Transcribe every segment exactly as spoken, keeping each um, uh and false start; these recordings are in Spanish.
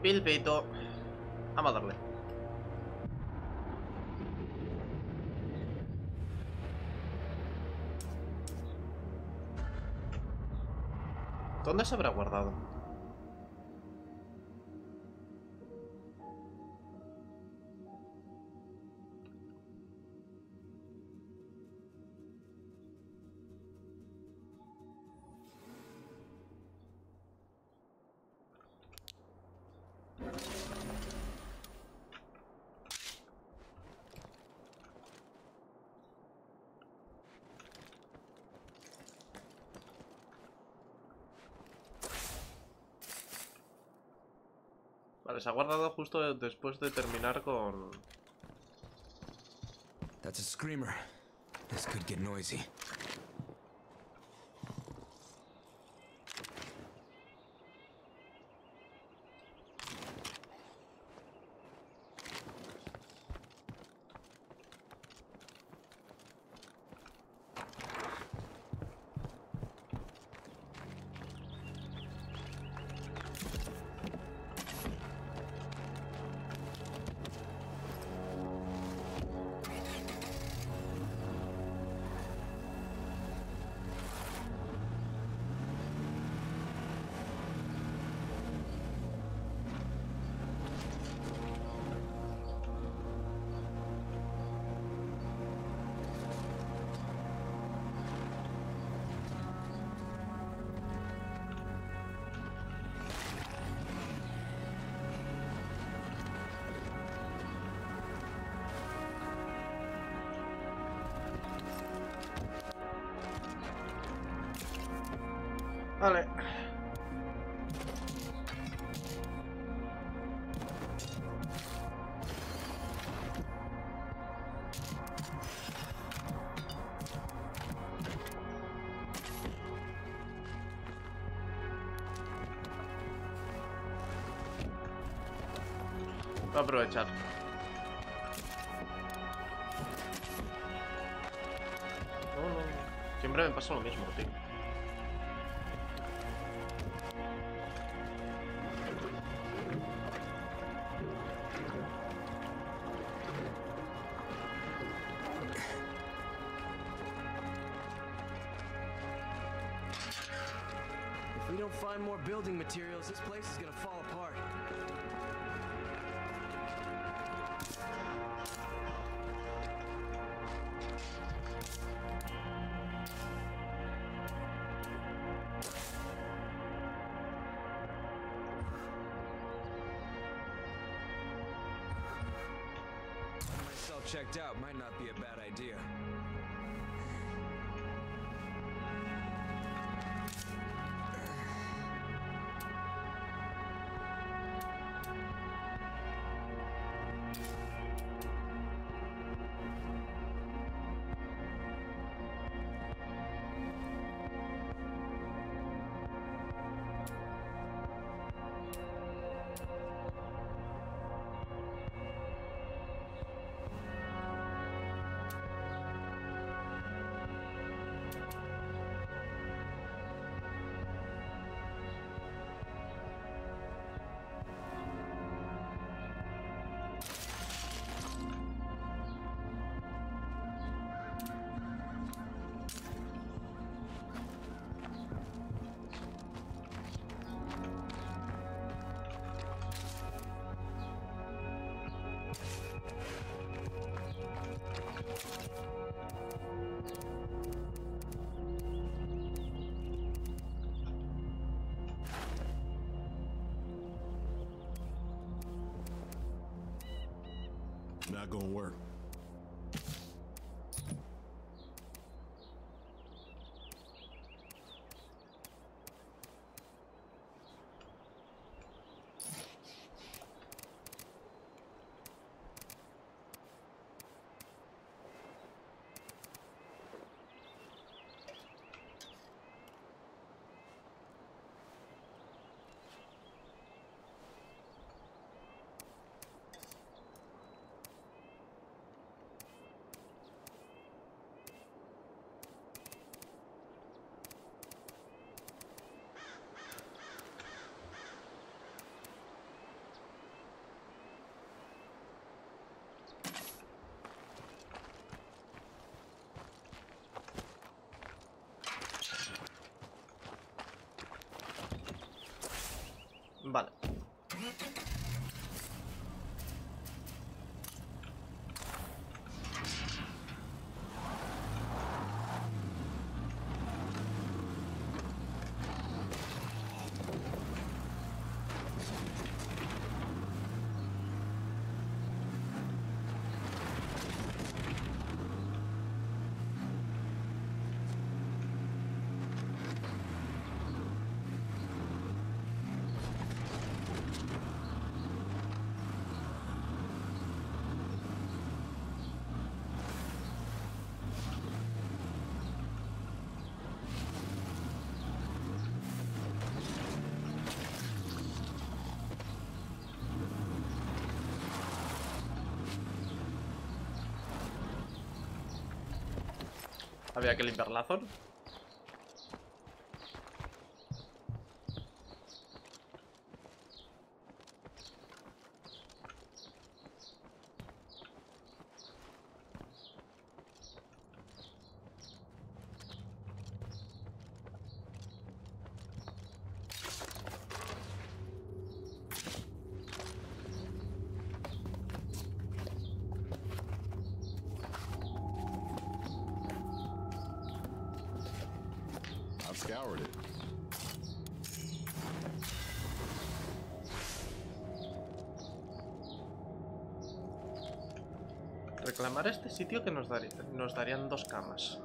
Pilpito. Vamos a darle. ¿Dónde se habrá guardado? Vale, se ha guardado justo después de terminar con... That's a screamer. This could get noisy. Vale. Voy a aprovechar. No, no. Siempre me pasa lo mismo, tío. If we don't find more building materials, this place is gonna fall apart. Getting myself checked out might not be a bad idea. Not gonna work. Vale. Había que limpiar la zona. Scoured it. Reclamar este sitio que nos, daría, nos darían dos camas.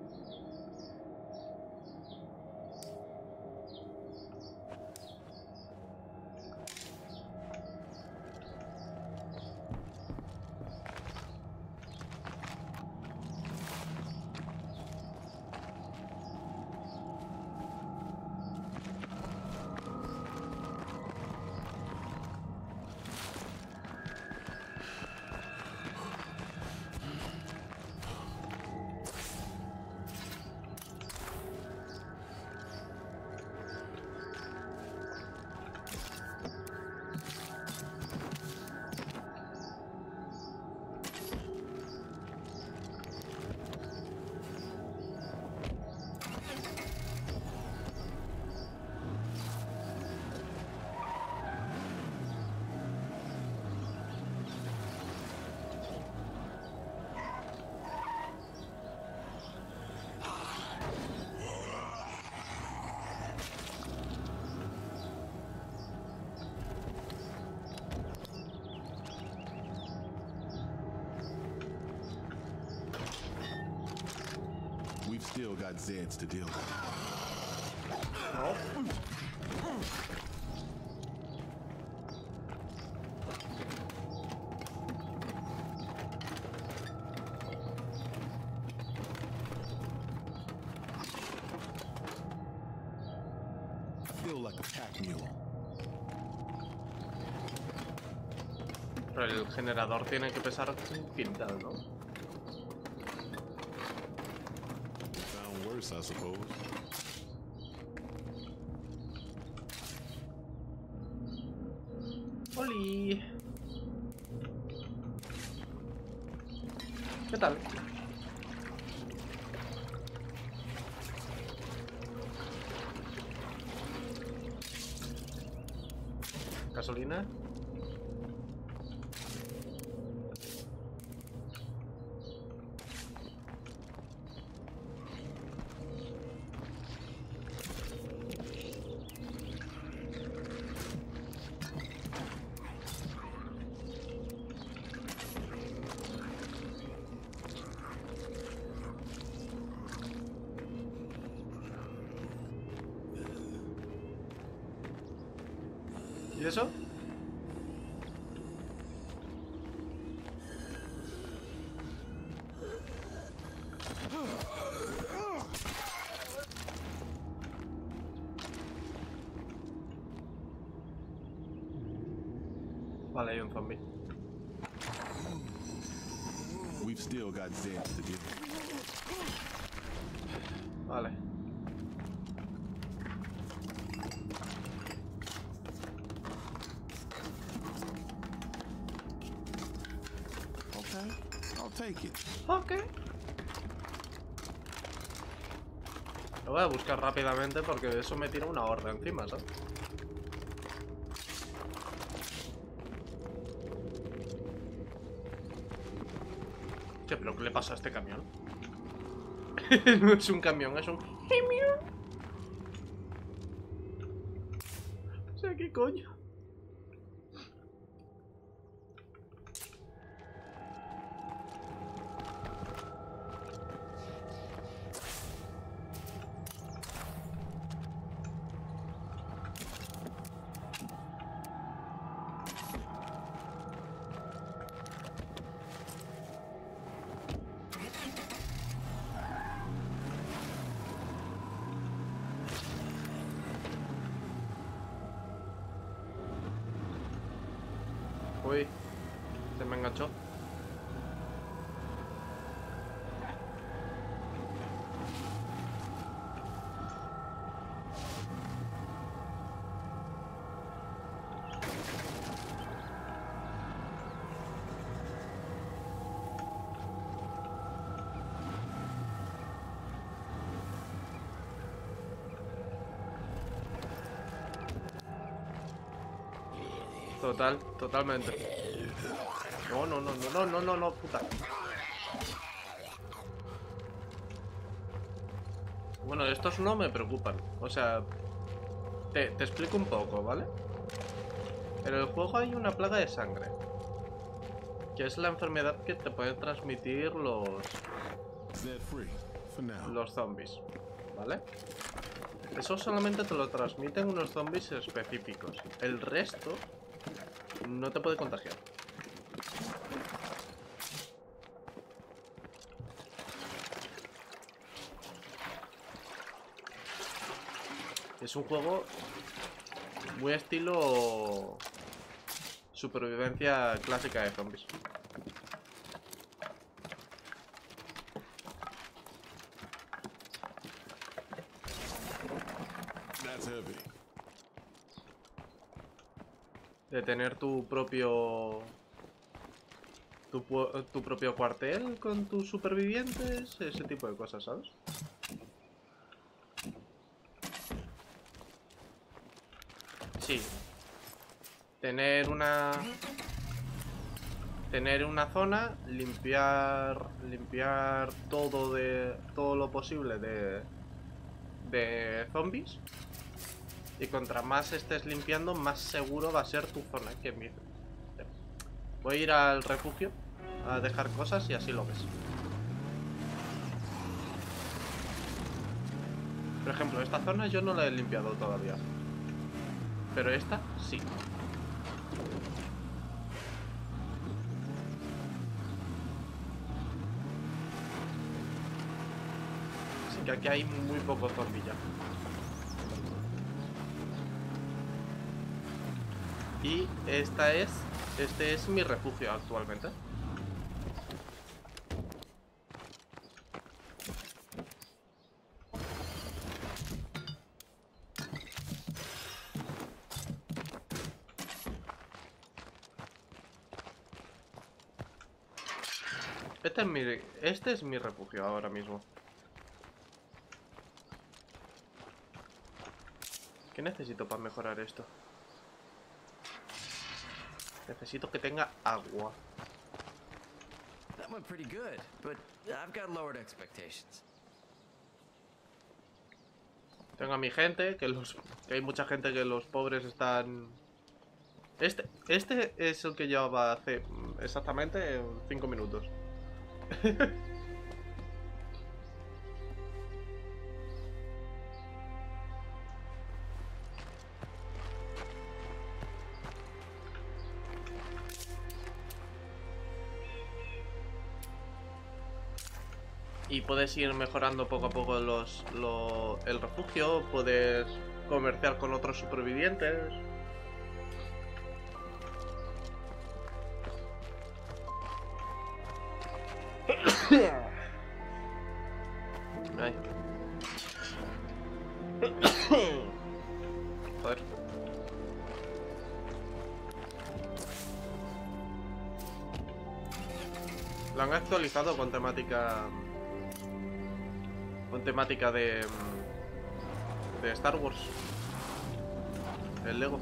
We've still got Zeds to deal with. No. I feel like a pack mule. Pero el generador tiene que pesar infinidad, ¿no? Found worse, I suppose. ¡Holi! ¿Qué tal? ¿Gasolina? ¿Y eso? Vale, hay un zombie. We've still got Zeds to deal with. Vale. Okay, I'll take it. Ok. Lo voy a buscar rápidamente porque eso me tira una horda encima, ¿sabes? Hostia, pero ¿qué le pasa a este camión? No es un camión, es un... O sea, ¿qué coño? Uy, se me enganchó. Total, totalmente. No, no, no, no, no, no, no, no, puta. Bueno, estos no me preocupan. O sea, te, te explico un poco, ¿vale? En el juego hay una plaga de sangre, que es la enfermedad que te pueden transmitir los Zed free for now. los zombies, ¿vale? Eso solamente te lo transmiten unos zombies específicos. El resto no te puede contagiar. Es un juego muy estilo supervivencia clásica de zombies. That's heavy. De tener tu propio tu, pu- tu propio cuartel con tus supervivientes, ese tipo de cosas, ¿sabes? Sí. Tener una tener una zona, limpiar limpiar todo de todo lo posible de de zombies. Y contra más estés limpiando, más seguro va a ser tu zona. Que mi... Voy a ir al refugio a dejar cosas y así lo ves. Por ejemplo, esta zona yo no la he limpiado todavía, pero esta sí. Así que aquí hay muy poco zombie ya. Y esta es, este es mi refugio actualmente. Este es mi, este es mi refugio ahora mismo. ¿Qué necesito para mejorar esto? Necesito que tenga agua. That went pretty good, but I've got lowered expectations. Tengo a mi gente, que los que hay mucha gente que los pobres están... Este, este es el que llevaba hace exactamente cinco minutos. Y puedes ir mejorando poco a poco los, lo, el refugio, puedes comerciar con otros supervivientes. Ay. Joder. Lo han actualizado con temática... Con temática de... De Star Wars. El Lego.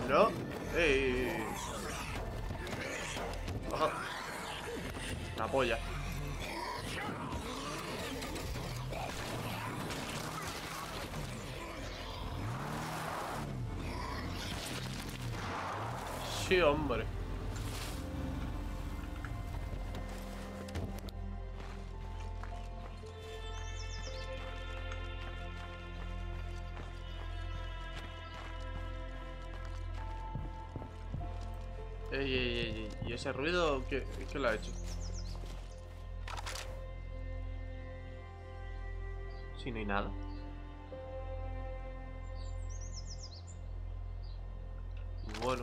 No. ¡Ey! Ajá. La polla. Sí, hombre. Ey, ey, ey, ey. ¿Y ese ruido qué, qué lo ha hecho? Si no hay nada. Bueno.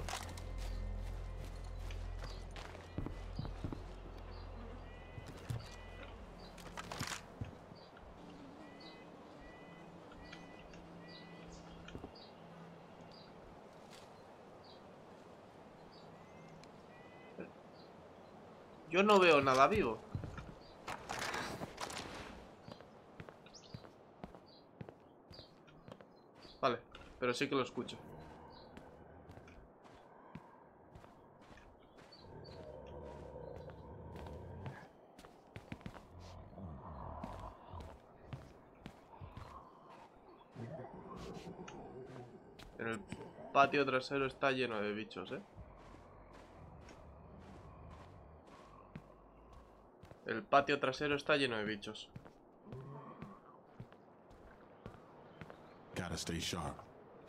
Yo no veo nada vivo. Vale, pero sí que lo escucho. El patio trasero está lleno de bichos, ¿eh? El patio trasero está lleno de bichos. Gotta stay sharp.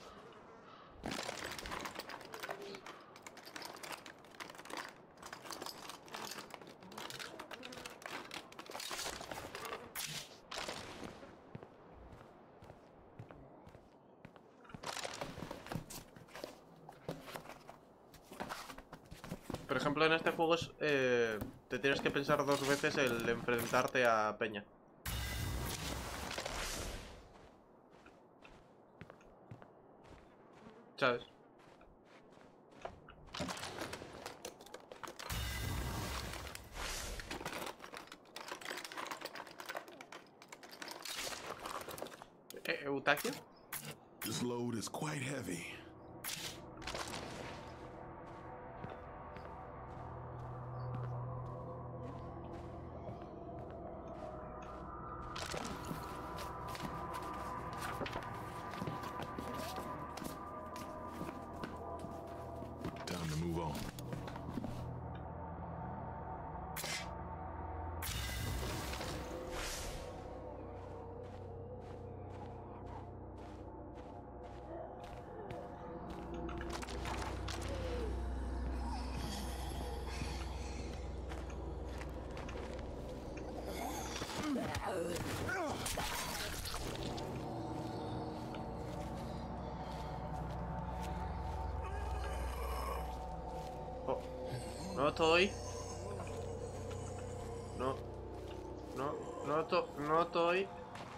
Por ejemplo, en este juego es, eh, te tienes que pensar dos veces el enfrentarte a peña. ¿Sabes? ¿Eh, Eustaquio? This load is quite heavy. Time to move on. Oh, no estoy. No. No, no, to, no estoy.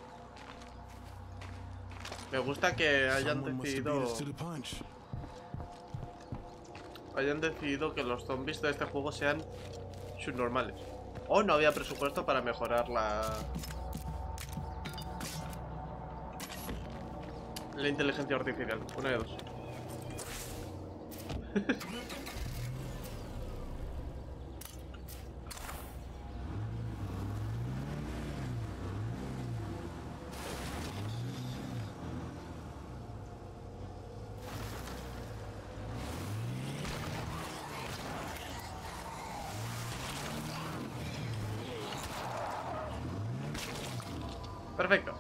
Me gusta que hayan Someone must have beat decidido. us to the punch. Hayan decidido que los zombies de este juego sean subnormales. O no había presupuesto para mejorar la. La inteligencia artificial. Una de dos. Perfecto.